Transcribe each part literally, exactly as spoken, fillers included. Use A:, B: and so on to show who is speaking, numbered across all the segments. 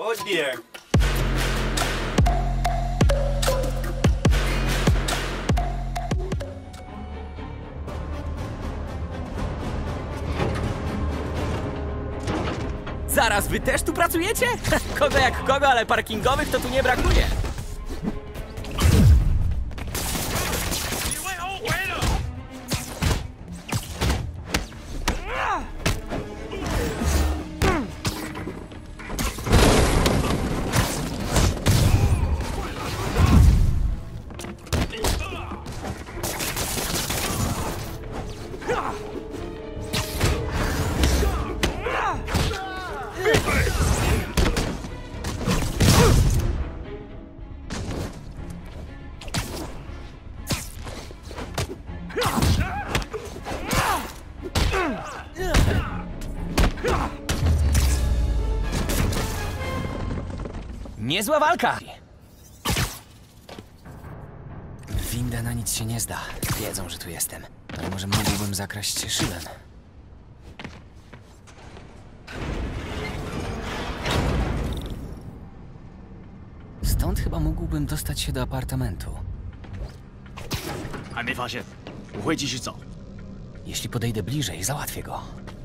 A: Oh dear.
B: Zaraz, wy też tu pracujecie? Kogo jak kogo, ale parkingowych to tu nie brakuje. Niezła walka! Winda na nic się nie zda. Wiedzą, że tu jestem. Ale może mógłbym zakraść się szybem. Stąd chyba mógłbym dostać się do apartamentu.
C: 还没发现，我会继续找。
B: Jeśli podejdę bliżej, załatwię go.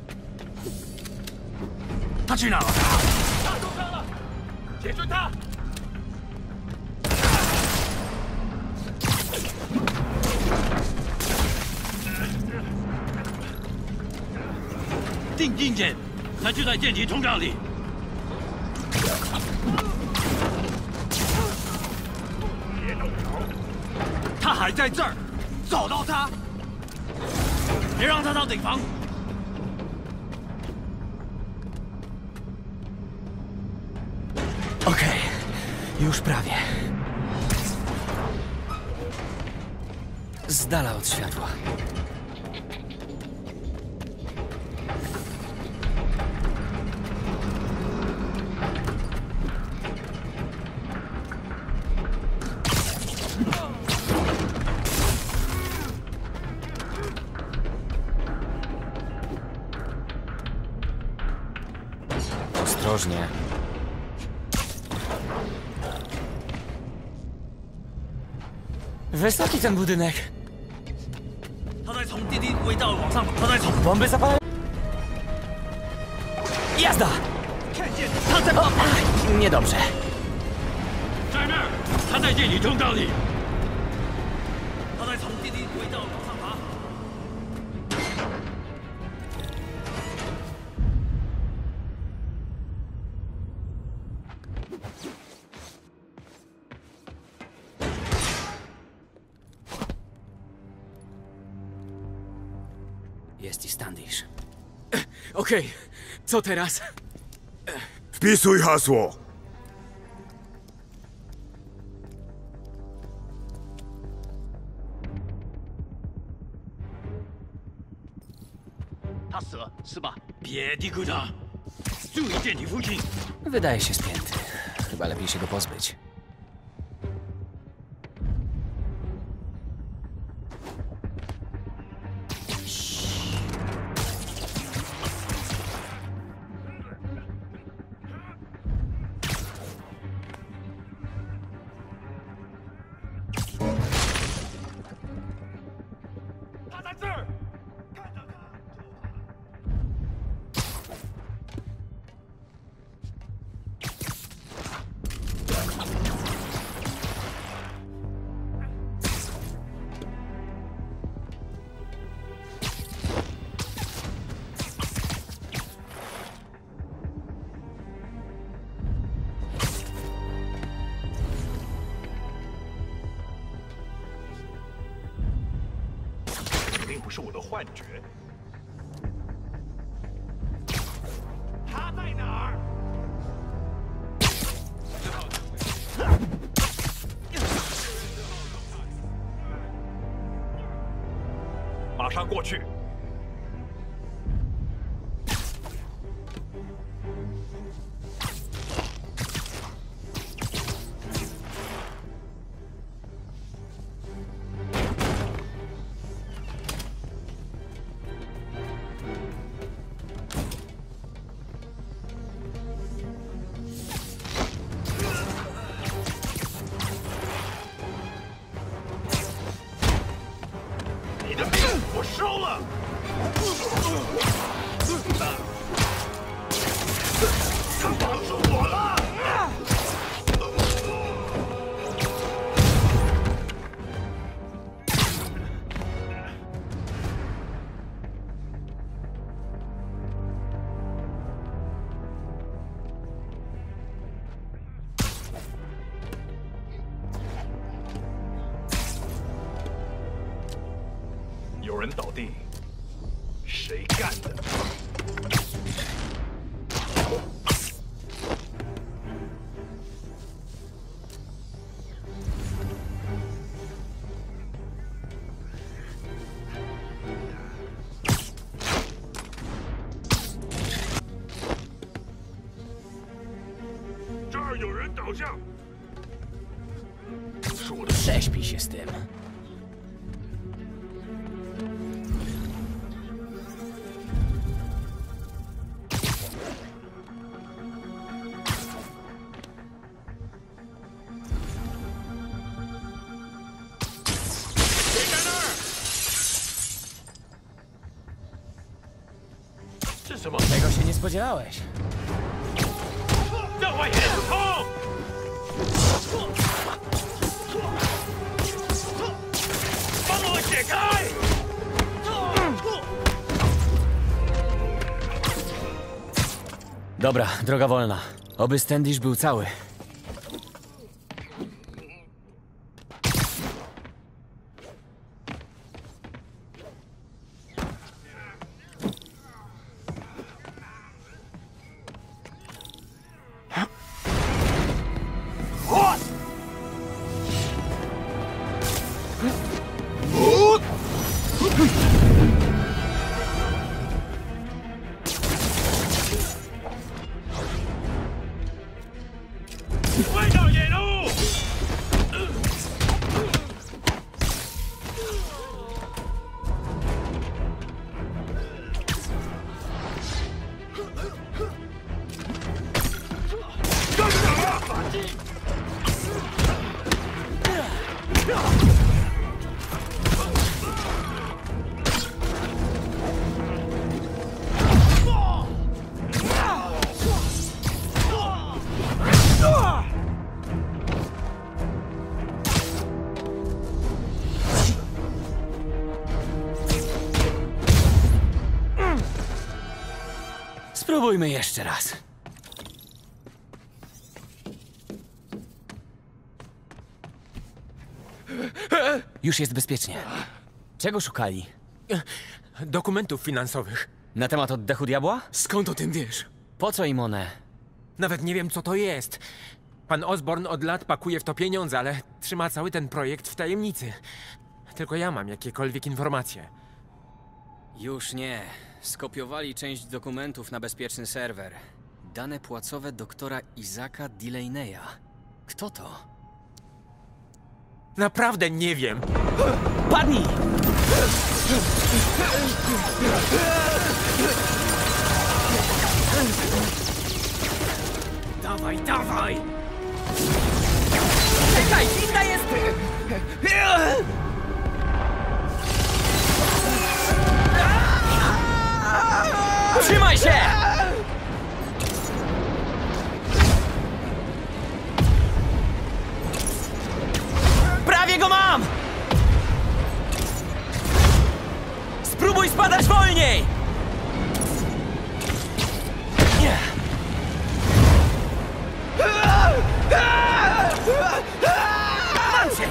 C: 他去哪了？
A: 他受伤了，解决他！
C: 定定剑，他就在电梯通道里。别动手！他还在这儿，找到他，别让他到顶房。
B: Okej, już prawie. Z dala od światła. Ostrożnie. Wysoki ten budynek.
C: 他在从电梯轨道往上，他在从
B: Bomby zapalone. Jazda!
C: 看见他在
B: O, ach, niedobrze.
C: 在那儿，他在电梯通道里。他在从电梯轨道往上爬。
B: Jest i Standish. Okej, co teraz?
D: Wpisuj hasło!
C: 他死了是吧？别低估他，注意电梯附近。
B: Wydaje się spięty. Chyba lepiej się go pozbyć.
A: Quiet. 他在哪儿？马上过去。 有人倒地，谁干的？
D: 有人倒下，
B: Prześpij się z tym. Tego się nie spodziewałeś.
A: 让我也冲！ 帮我解开！
B: Dobra, droga wolna. Oby Standish był cały. Spróbujmy jeszcze raz. Już jest bezpiecznie. Czego szukali?
E: Dokumentów finansowych.
B: Na temat oddechu diabła?
E: Skąd o tym wiesz?
B: Po co im one?
E: Nawet nie wiem, co to jest. Pan Osborn od lat pakuje w to pieniądze, ale trzyma cały ten projekt w tajemnicy. Tylko ja mam jakiekolwiek informacje.
B: Już nie. Skopiowali część dokumentów na bezpieczny serwer. Dane płacowe doktora Isaaca Delaney'a. Kto to?
E: Naprawdę nie wiem.
B: Padnij! Dawaj, dawaj! Czekaj, winda jest! Trzymaj się! Prawie go mam! Spróbuj spadać wolniej! Nie. Mam cię!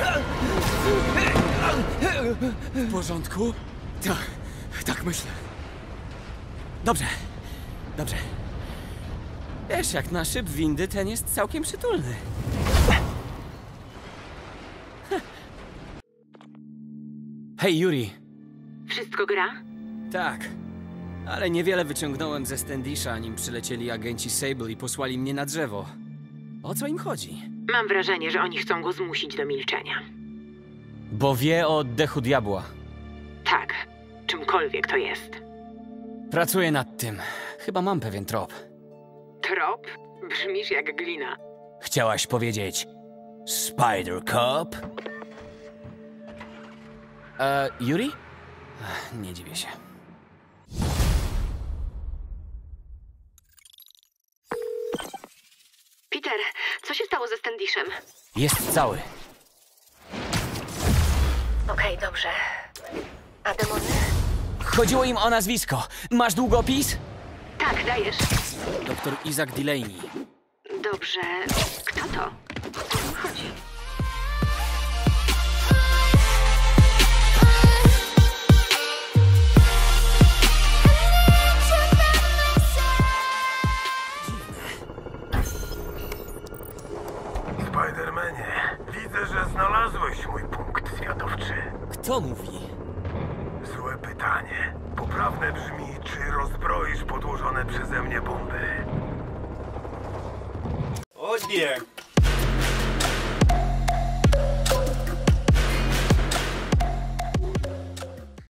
B: W porządku?
E: Tak, tak myślę.
B: Dobrze, dobrze. Wiesz, jak na szyb windy, ten jest całkiem przytulny. Hej, Yuri.
F: Wszystko gra?
B: Tak, ale niewiele wyciągnąłem ze Standisha, nim przylecieli agenci Sable i posłali mnie na drzewo. O co im chodzi?
F: Mam wrażenie, że oni chcą go zmusić do milczenia.
B: Bo wie o oddechu diabła.
F: Tak, czymkolwiek to jest.
B: Pracuję nad tym. Chyba mam pewien trop.
F: Trop? Brzmisz jak glina.
B: Chciałaś powiedzieć Spider Cop? E, Yuri? Ech, nie dziwię się.
F: Peter, co się stało ze Standishem?
B: Jest cały.
F: Okej, okay, dobrze. A demony?
B: Chodziło im o nazwisko. Masz długopis?
F: Tak, dajesz.
B: Doktor Isaac Delaney.
F: Dobrze. Kto to? O co im chodzi?
D: Endermanie, widzę, że znalazłeś mój punkt zwiadowczy.
B: Kto mówi?
D: Złe pytanie. Poprawne brzmi, czy rozbroisz podłożone przeze mnie bomby?
G: Oh dear.